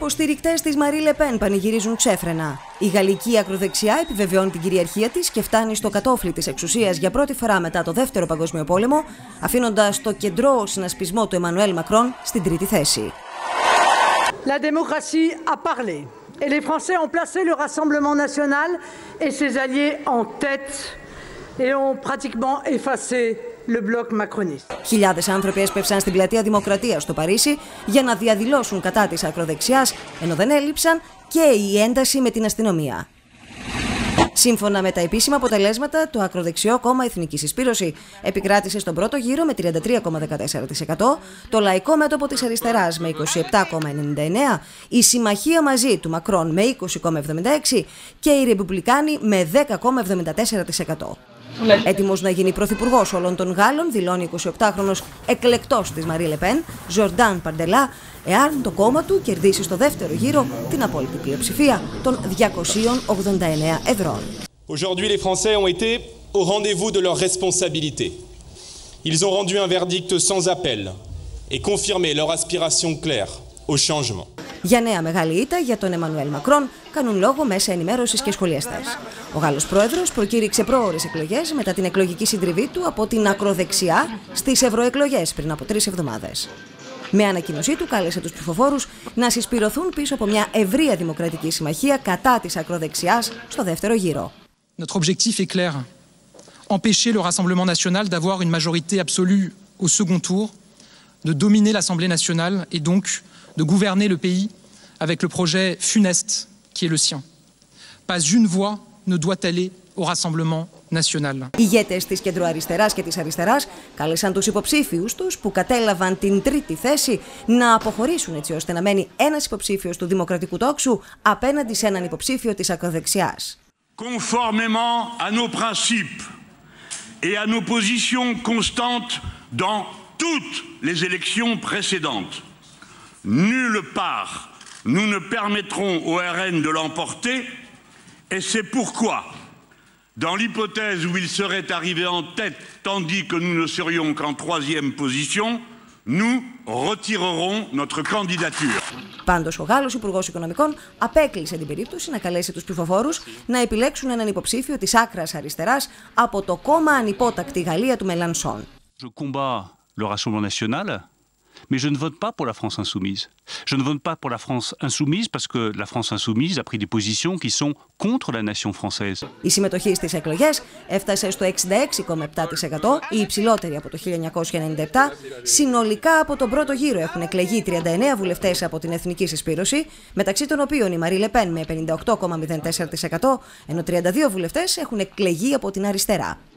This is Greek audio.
υποστηρικτές της Μαρί Λεπέν πανηγυρίζουν ξέφρενα. Η γαλλική ακροδεξιά επιβεβαιώνει την κυριαρχία της και φτάνει στο κατόφλι της εξουσίας για πρώτη φορά μετά το Δεύτερο Παγκόσμιο Πόλεμο, αφήνοντας το κεντρό συνασπισμό του Εμμανουέλ Μακρόν στην τρίτη θέση. La démocratie a parlé et les Français ont placé le Rassemblement national et ses alliés en tête et ont pratiquement effacé le bloc macroniste. Χιλιάδες άνθρωποι έσπευσαν στην πλατεία Δημοκρατίας στο Παρίσι για να διαδηλώσουν κατά της ακροδεξιάς, ενώ δεν έλειψαν και η ένταση με την αστυνομία. Σύμφωνα με τα επίσημα αποτελέσματα, το ακροδεξιό κόμμα Εθνική Συσπήρωση επικράτησε στον πρώτο γύρο με 33,14%, το Λαϊκό Μέτωπο της Αριστεράς με 27,99%, η Συμμαχία Μαζί του Μακρόν με 20,76% και οι Ρεπουμπλικάνοι με 10,74%. Έτοιμος να γίνει πρωθυπουργός όλων των Γάλλων, δηλώνει 28χρονος εκλεκτός της Μαρί Λεπέν, Ζορντάν Παρντελά, εάν το κόμμα του κερδίσει στο δεύτερο γύρο την απόλυτη πλειοψηφία των 289 ευρώ. Aujourd'hui, les Français ont été au rendez-vous de leurs responsabilités. Ils ont rendu un verdict sans appel et confirmé leur aspiration claire au changement. Για νέα μεγάλη ήττα για τον Εμμανουέλ Μακρόν κάνουν λόγο μέσα ενημέρωσης και σχολιαστές. Ο Γάλλος πρόεδρος προκήρυξε πρόωρες εκλογές μετά την εκλογική συντριβή του από την ακροδεξιά στις ευρωεκλογές πριν από 3 εβδομάδες. Με ανακοίνωσή του κάλεσε τους ψηφοφόρους να συσπηρωθούν πίσω από μια ευρεία δημοκρατική συμμαχία κατά της ακροδεξιάς στο δεύτερο γύρο. Notre objectif est clair. Empêcher le Rassemblement national d'avoir une majorité absolue au second tour, de dominer l'Assemblée nationale et donc de gouverner le pays avec le projet funeste qui est le sien. Pas une voix ne doit aller au Rassemblement national. Οι ηγέτες της κεντροαριστεράς και της αριστεράς κάλεσαν τους υποψήφιους τους που κατέλαβαν την τρίτη θέση να αποχωρήσουν έτσι ώστε να μένει ένας υποψήφιος του Δημοκρατικού Τόξου απέναντι σε έναν υποψήφιο της ακροδεξιάς. Conformément à nos principes et à nos positions constantes dans toutes les élections précédentes, nulle part nous ne permettrons au RN de l'emporter et c'est pourquoi, dans l'hypothèse où il serait arrivé en tête tandis que nous ne serions qu'en 3e position, nous retirerons notre candidature. Πάντως, ο Γάλλος Υπουργός Οικονομικών απέκλεισε την περίπτωση να καλέσει τους ψηφοφόρους να επιλέξουν έναν υποψήφιο της άκρας αριστεράς από το κόμμα ανυπότακτη Γαλλία του Μελανσόν. Je combats le Rassemblement national, mais je ne vote pas pour la France insoumise. Je ne vote pas pour la France insoumise parce que la France insoumise a pris des positions qui sont contre la nation française. Η συμμετοχή στις εκλογές έφτασε στο 66,7%, η υψηλότερη από το 1997. Συνολικά από τον πρώτο γύρο έχουν εκλεγεί 39 βουλευτές από την Εθνική Συσπήρωση, μεταξύ των οποίων η Μαρί Λεπέν με 58,04%, ενώ 32 βουλευτές έχουν εκλεγεί από την αριστερά.